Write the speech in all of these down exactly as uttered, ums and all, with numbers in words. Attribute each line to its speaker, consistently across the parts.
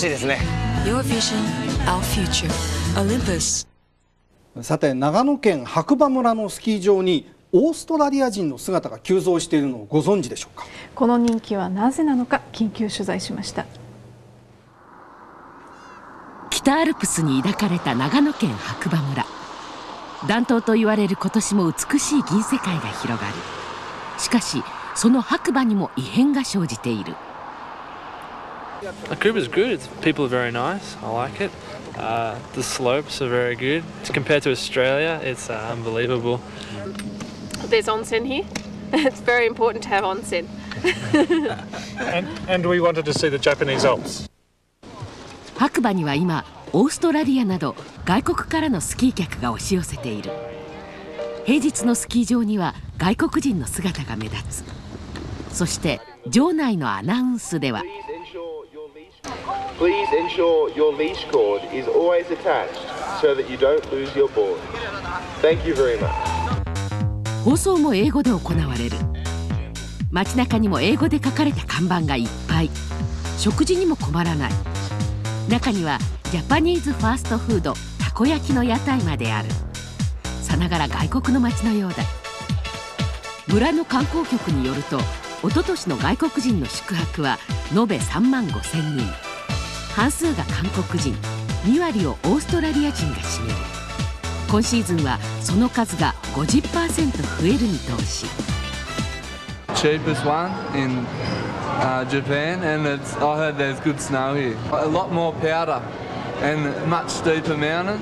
Speaker 1: しいですね。
Speaker 2: Your vision, our future. Olympus。
Speaker 3: さて、長野県白馬村のスキー場にオーストラリア人の姿が急増しているのをご存知でしょうか。
Speaker 4: この人気はなぜなのか、緊急取材しました。
Speaker 5: 北アルプスに抱かれた長野県白馬村。暖冬と言われる今年も美しい銀世界が広がる。しかしその白馬にも異変が生じている。
Speaker 6: Vancouver is good. People are very nice. I like it. Uh, the slopes are very good. Compared to Australia, it's uh, unbelievable.
Speaker 7: There's onsen here. It's very important to have onsen.
Speaker 8: and, and we wanted to see the Japanese Alps.
Speaker 5: 白馬には今オーストラリアなど外国からのスキー客が押し寄せている。平日のスキー場には外国人の姿が目立つ。そして場内のアナウンスでは
Speaker 9: Please ensure your leash cord is always attached so that you don't lose your board. Thank you very much.
Speaker 5: 放送も英語で行われる。街中にも英語で書かれた看板がいっぱい。食事にも困らない。中にはジャパニーズファーストフードたこ焼きの屋台まである。さながら外国の街のようだ。村の観光局によると、一昨年の外国人の宿泊は延べさんまんごせんにん。半数が韓国人、に割をオーストラリア人が占める。今シーズンはその数が ごじゅっパーセント 増える見通し。
Speaker 10: Cheapest one in uh, Japan, and it's, I heard there's good snow here. A lot more powder and much steeper mountains.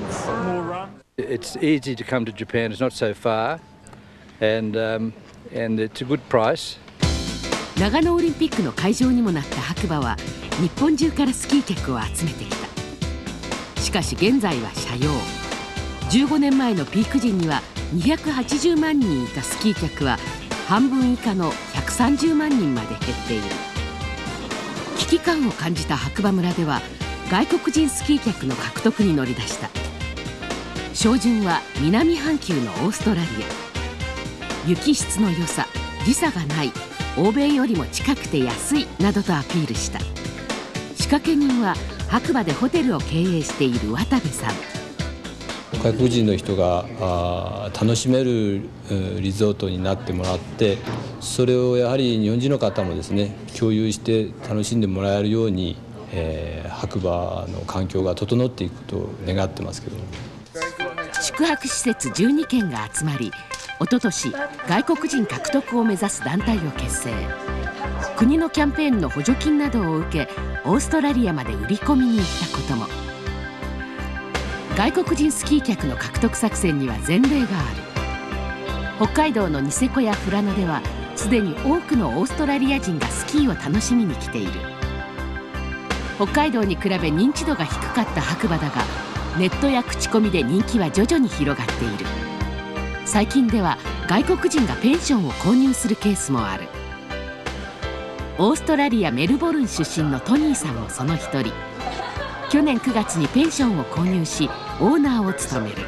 Speaker 11: It's easy to come to Japan. It's not so far, and um, and it's a good price.
Speaker 5: 長野オリンピックの会場にもなった白馬は日本中からスキー客を集めてきた。しかし現在は斜陽。じゅうごねんまえのピーク時にはにひゃくはちじゅうまんにんいたスキー客は半分以下のひゃくさんじゅうまんにんまで減っている。危機感を感じた白馬村では外国人スキー客の獲得に乗り出した。照準は南半球のオーストラリア。雪質の良さ、時差がない、欧米よりも近くて安いなどとアピールした。仕掛け人は白馬でホテルを経営している渡部さん。
Speaker 12: 外国人の人があ楽しめるリゾートになってもらって、それをやはり日本人の方もですね共有して楽しんでもらえるように、えー、白馬の環境が整っていくことを願ってますけども。
Speaker 5: 宿泊施設じゅうにけんが集まり、おととし外国人獲得を目指す団体を結成。国のキャンペーンの補助金などを受け、オーストラリアまで売り込みに行ったことも。外国人スキー客の獲得作戦には前例がある。北海道のニセコや富良野ではすでに多くのオーストラリア人がスキーを楽しみに来ている。北海道に比べ認知度が低かった白馬だが、ネットや口コミで人気は徐々に広がっている。最近では外国人がペンションを購入するケースもある。オーストラリア・メルボルン出身のトニーさんもその一人。去年くがつにペンションを購入しオーナーを務める。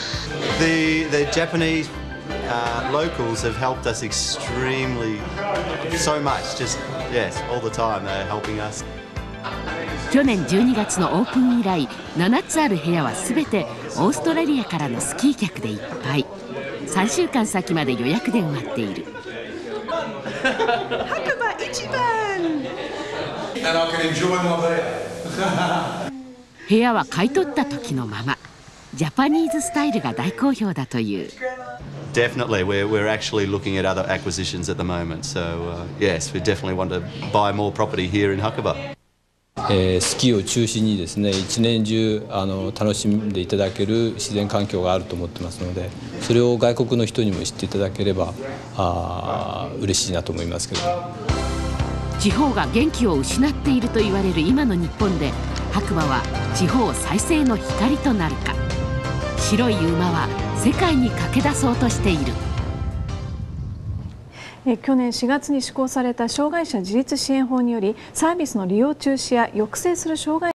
Speaker 13: The, the Japanese uh, locals have helped us extremely so much. Just yes, all the time they're helping us.
Speaker 5: 去年じゅうにがつのオープン以来、ななつある部屋はすべてオーストラリアからのスキー客でいっぱい。さんしゅうかん先まで予約で埋まっている。
Speaker 2: 白馬一番。
Speaker 5: 部屋は買い取った時のまま。ジャパニーズスタイルが大好評だという。
Speaker 13: Definitely, we're we're actually looking at other acquisitions at the moment. So uh, yes, we definitely want to buy more property here in Hakuba.
Speaker 12: えー、スキーを中心にですね一年中あの楽しんでいただける自然環境があると思ってますので、それを外国の人にも知っていただければあ嬉しいなと思いますけど。
Speaker 5: 地方が元気を失っていると言われる今の日本で、白馬は地方再生の光となるか。白い馬は世界に駆け出そうとしている。
Speaker 4: 去年しがつに施行された障害者自立支援法により、サービスの利用中止や抑制する障害